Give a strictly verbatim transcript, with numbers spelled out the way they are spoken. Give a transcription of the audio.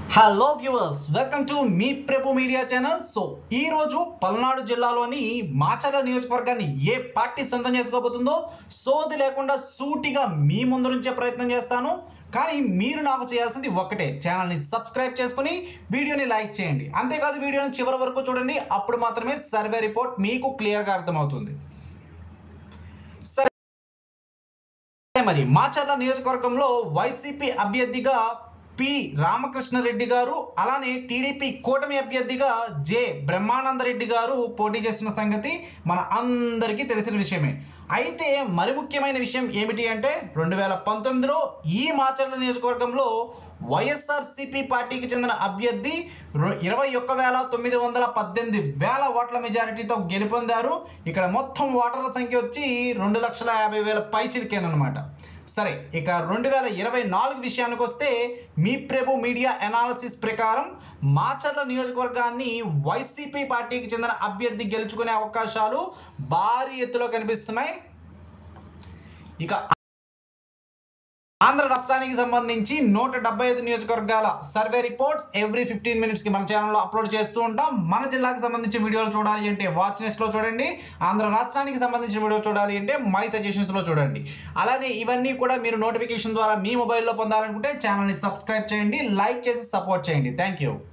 Hello viewers, welcome to మీ Prabhu media channel. So ఈ రోజు పల్నాడు జిల్లాలోని మాచర్ల నియోజకవర్గాన్ని ఏ పార్టీ సొంతం చేసుకోబోతుందో సోది లేకుండా సూటిగా మీ ముందు నుంచే ప్రయత్నం చేస్తాను. కానీ మీరు నాకు చేయాల్సింది ఒక్కటే, ఛానల్ని సబ్స్క్రైబ్ చేసుకుని వీడియోని లైక్ చేయండి. అంతేకాదు వీడియోని చివరి వరకు చూడండి, అప్పుడు మాత్రమే సర్వే రిపోర్ట్ మీకు క్లియర్గా అర్థమవుతుంది. సరే, మరి మాచర్ల నియోజకవర్గంలో వైసీపీ అభ్యర్థిగా పి రామకృష్ణారెడ్డి గారు, అలానే టీడీపీ కూటమి అభ్యర్థిగా జె బ్రహ్మానందరెడ్డి గారు పోటీ చేసిన సంగతి మన అందరికీ తెలిసిన విషయమే. అయితే మరి ముఖ్యమైన విషయం ఏమిటి అంటే, రెండు వేల పంతొమ్మిదిలో ఈ మాచర్ల నియోజకవర్గంలో వైఎస్ఆర్సీపీ పార్టీకి చెందిన అభ్యర్థి ఇరవై ఒక్క వేల తొమ్మిది వందల పద్దెనిమిది వేల ఓట్ల మెజారిటీతో గెలుపొందారు. ఇక్కడ మొత్తం ఓటర్ల సంఖ్య వచ్చి రెండు లక్షల యాభై వేల పైచిలికేనమాట. సరే, ఇక రెండు వేల ఇరవై నాలుగు విషయానికి వస్తే మీ ప్రభు మీడియా అనాలిసిస్ ప్రకారం మాచర్ల నియోజకవర్గాన్ని వైసీపీ పార్టీకి చెందిన అభ్యర్థి గెలుచుకునే అవకాశాలు భారీ ఎత్తులో కనిపిస్తున్నాయి. ఇక ఆంధ్ర రాష్ట్రానికి సంబంధించి నూట డెబ్బై ఐదు నియోజకవర్గాల survey reports every fifteen minutes కి మన ఛానల్లో అప్లోడ్ చేస్తూ ఉంటాం. మన జిల్లాకు సంబంధించిన వీడియోలు చూడాలి అంటే వాచ్ లిస్ట్ లో చూడండి, ఆంధ్ర రాష్ట్రానికి సంబంధించిన వీడియో చూడాలి అంటే మై సజెషన్స్ లో చూడండి. అలానే ఇవన్నీ కూడా మీరు నోటిఫికేషన్ ద్వారా మీ మొబైల్లో పొందాలనుకుంటే ఛానల్ని సబ్స్క్రైబ్ చేయండి, లైక్ చేసి సపోర్ట్ చేయండి. Thank you.